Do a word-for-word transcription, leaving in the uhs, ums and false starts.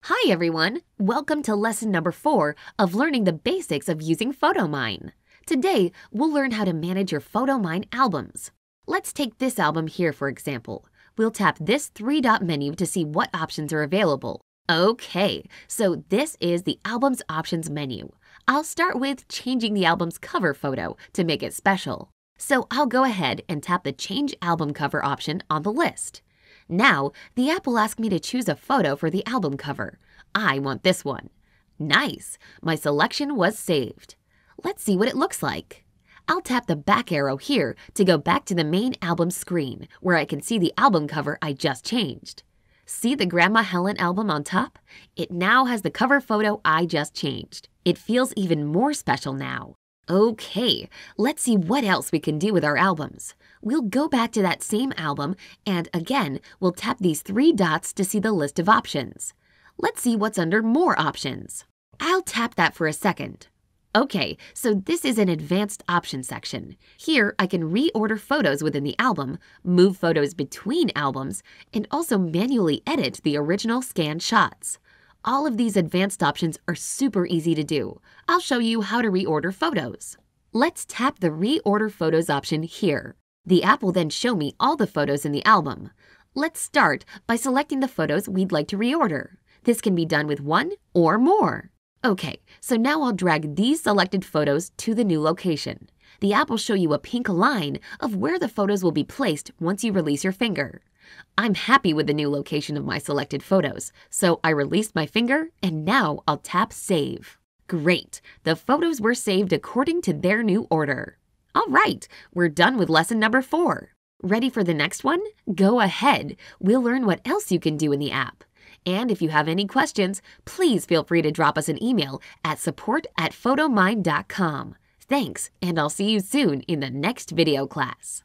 Hi everyone! Welcome to lesson number four of learning the basics of using PhotoMine. Today, we'll learn how to manage your PhotoMine albums. Let's take this album here for example. We'll tap this three-dot menu to see what options are available. Okay, so this is the Album's Options menu. I'll start with changing the album's cover photo to make it special. So I'll go ahead and tap the Change Album Cover option on the list. Now, the app will ask me to choose a photo for the album cover. I want this one. Nice! My selection was saved. Let's see what it looks like. I'll tap the back arrow here to go back to the main album screen, where I can see the album cover I just changed. See the Grandma Helen album on top? It now has the cover photo I just changed. It feels even more special now. Okay, let's see what else we can do with our albums. We'll go back to that same album, and again, we'll tap these three dots to see the list of options. Let's see what's under More Options. I'll tap that for a second. Okay, so this is an advanced options section. Here, I can reorder photos within the album, move photos between albums, and also manually edit the original scanned shots. All of these advanced options are super easy to do. I'll show you how to reorder photos. Let's tap the Reorder Photos option here. The app will then show me all the photos in the album. Let's start by selecting the photos we'd like to reorder. This can be done with one or more. Okay, so now I'll drag these selected photos to the new location. The app will show you a pink line of where the photos will be placed once you release your finger. I'm happy with the new location of my selected photos, so I released my finger and now I'll tap Save. Great! The photos were saved according to their new order. All right, we're done with lesson number four. Ready for the next one? Go ahead. We'll learn what else you can do in the app. And if you have any questions, please feel free to drop us an email at support at photomine dot com. Thanks, and I'll see you soon in the next video class.